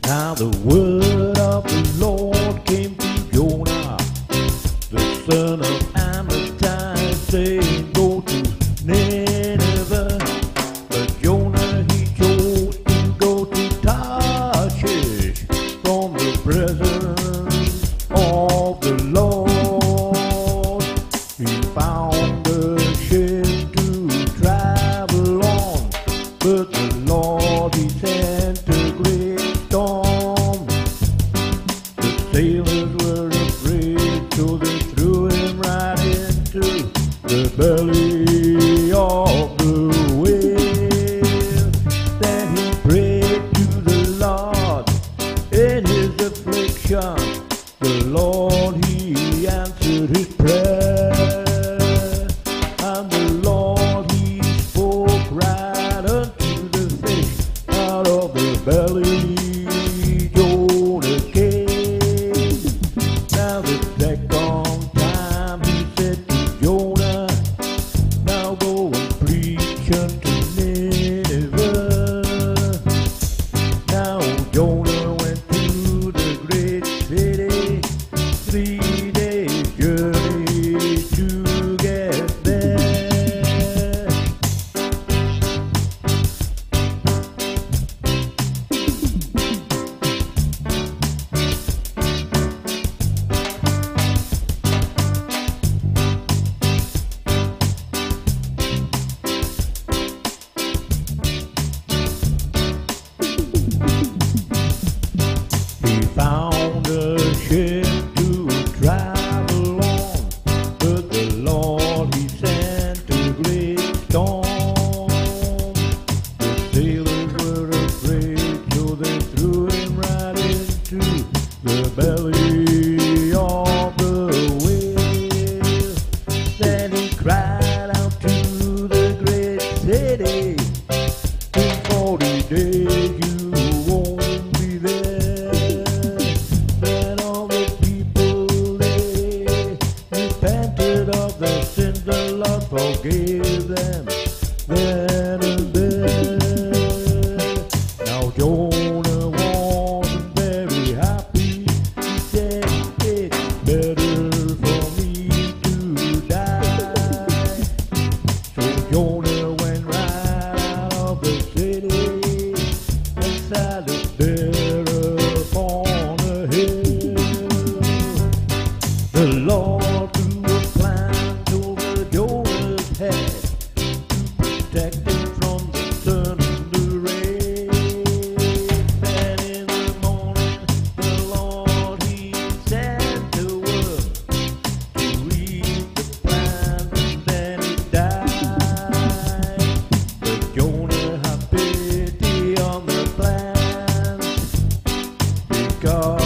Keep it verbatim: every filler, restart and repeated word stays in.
Now the word of the Lord came to Jonah, the son of Amittai, saying, go to Nineveh. But Jonah, he chose to go to Tarshish from the presence of the Lord. He found a ship to travel on, but the Lord, he sent a great storm. The sailors were afraid, so they threw him right into the belly of the whale. Then he prayed to the Lord in his affliction. The Lord, he answered his prayer, and the Lord, he spoke right unto the fish out of the belly. Jonah came. Now the second time he said to Jonah, now go and preach unto Nineveh. Now Jonah went to the great city, three days journey to get there. He found a ship to travel on, but the Lord, he sent a great storm. The sailors were afraid, so they threw him right into the belly of the whale. Then he cried out to the great city, in forty days you won't be there. Then all the people, they repented of their sins, the Lord forgave them then and there. Now Jonah wasn't very happy. He said, it's better for me to die. So Jonah went right out of the city and sat there upon a hill. The Lord threw a plant over Jonah's head to protect him from the sun and the rain. Then in the morning the Lord, he sent a worm to eat the plant, and then it died. But Jonah had pity on the plant, because